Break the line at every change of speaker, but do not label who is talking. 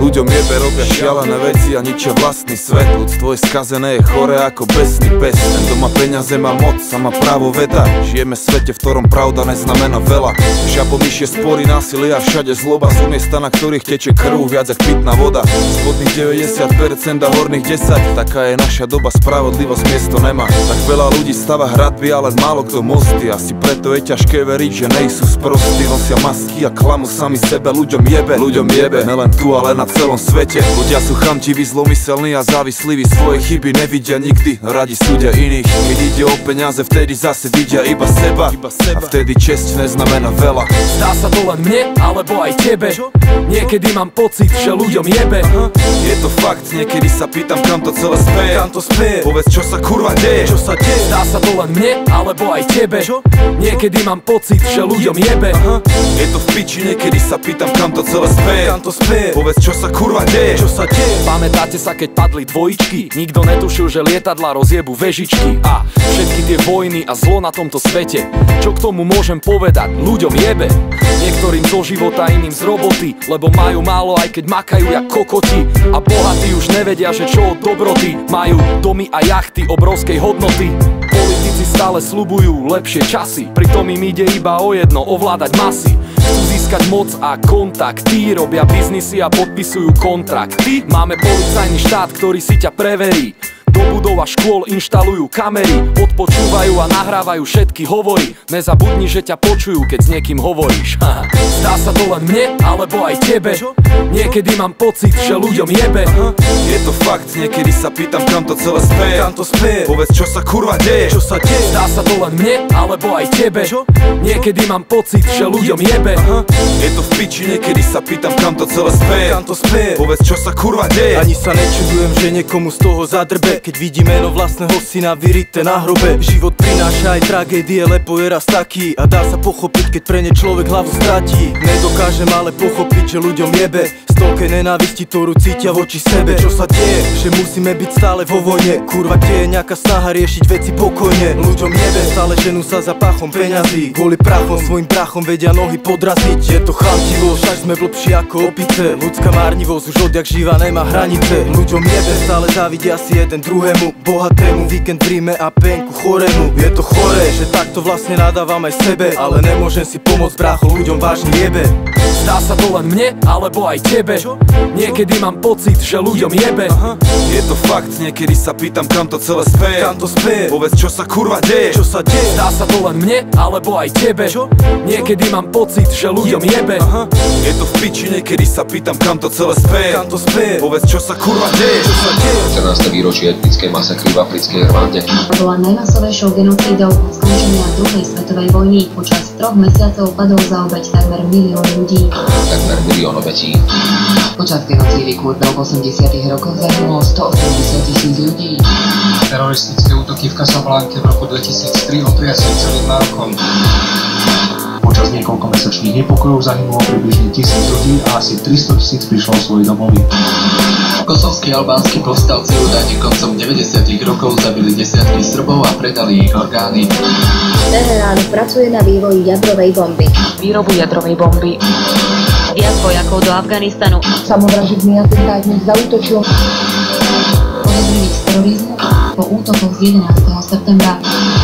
Ľuďom jebe, robia šialené veci a ničia vlastný svet. Ľudstvo je skazené, je chore ako besný pes. Ten, kto má peniaze, má moc a má právo veta. Žijeme v svete, v ktorom pravda neznamená veľa. Žabomyšie spory, násilie a všade zloba sú miesta, na ktorých teče krv viac ako pitná voda. Spodných 90% a horných 10. Taká je naša doba, spravodlivosť miesto nemá. Tak veľa ľudí stava hradby, ale málo kto mosty. Asi preto je ťažké veriť, že nejsú sprostí. Nosia masky a klamu sami sebe. Ľuďom jebe, nelen tu, ale na celom svete. Ľudia sú chamtiví, zlomyselní a závislí. Svoje chyby nevidia nikdy, radi súdia iných. Keď ide o peniaze, vtedy zase vidia iba seba. A vtedy česť neznamená veľa.
Zdá sa to len mne, alebo aj tebe. Niekedy mám pocit, že ľuďom jebe.
Je to fakt, niekedy sa pýtam, kam to celé speje. Povedz, čo sa kurva deje.
Zdá sa to len mne, alebo aj tebe. Niekedy mám pocit, že ľuďom jebe.
Je to v piči, niekedy sa pýtam, kam to celé speje. Povedz, čo sa kurva deje.
Pamätáte sa, keď padli dvojičky? Nikto netušil, že lietadla rozjebu vežičky. A všetky tie vojny a zlo na tomto svete. Čo k tomu môžem povedať? Ľuďom jebe. Niektorým zo života, iným z roboty. Lebo majú málo, aj keď makajú jak kokoti. A bohatí už nevedia, že čo od dobroty. Majú domy a jachty obrovskej hodnoty. Politici stále sľubujú lepšie časy. Pritom im ide iba o jedno, ovládať masy. Chcú získať moc a kontakty. Robia biznisy a podpisujú kontrakty. Máme policajný štát, ktorý si ťa preverí. Do budov a škôl inštalujú kamery. Odpočúvajú a nahrávajú všetky hovory. Nezabudni, že ťa počujú, keď s niekým hovoríš. Zdá sa to len mne, alebo aj tebe. Niekedy mám pocit, že ľuďom jebe.
Je to fakt, niekedy sa pýtam, kam to celé speje. Povedz, čo sa kurva deje.
Zdá sa to len mne, alebo aj tebe. Niekedy mám pocit, že ľuďom jebe.
Je to v piči, niekedy sa pýtam, kam to celé speje. Povedz, čo sa kurva deje.
Ani sa nečudujem, že niekomu z toho zadrbe, keď vidí meno vlastného syna vyrité na hrobe. Život prináša aj tragédie, lebo je raz taký. A dá sa pochopiť, keď pre ne človek hlavu stratí. Nedokážem ale pochopiť, že ľuďom jebe z toľkej nenávisti, ktorú cítia voči sebe. Čo sa deje? Že musíme byť stále vo vojne. Kurva, kde je nejaká snaha riešiť veci pokojne. Ľuďom jebe, stále ženú sa za pachom peňazí. Kvôli prachom, svojim prachom vedia nohy podraziť. Je to chamtivo, však sme blbší ako opice. Ľudská márnivosť už odjak živa nemá hranice. Ľuďom jebe, stále závidia si jeden druhému. Bohatému, víkend v Ríme a penku chorému. Je to choré, že takto vlastne nadávam aj sebe. Ale nemôžem si pomôcť, brácho, ľuďom vážne jebe.
Zdá sa to len mne, alebo aj tebe. Niekedy mám pocit, že ľuďom jebe.
Je to fakt, niekedy sa pýtam, kam to celé speje. Povedz, čo sa kurva deje.
Zdá sa to len mne, alebo aj tebe. Niekedy mám pocit, že ľuďom jebe.
Je to v piči, niekedy sa pýtam, kam to celé speje. Povedz, čo sa kurva deje.
14. výročie etnickej masakry v africkej Rwande.
Bola najmasovejšou genocídou od skončenia druhej svetovej vojny. Počas 3 mesiacov padol za obeť takmer 1 milión ľudí.
Takmer 1 milión obetí.
Počas genocídy Kurdov v 80. rokoch zahynulo 180 000 ľudí.
Teroristické útoky v Casablanke v roku 2003 otriasli celým Marokom. Počas niekoľkomesačných nepokojov zahynulo približne 1000 ľudí a asi 300 000 prišlo o svoje domovy.
Kosovskí albánski povstalci údajne koncom 90. rokov zabili desiatky Srbov a predali ich orgány.
Teherán pracuje na vývoji jadrovej bomby.
Výrobu jadrovej bomby.
Viac vojakov do Afganistanu.
Samovražedný atentátnik zaútočil. Podozrivý z terorizmu po útokoch z 11. septembra.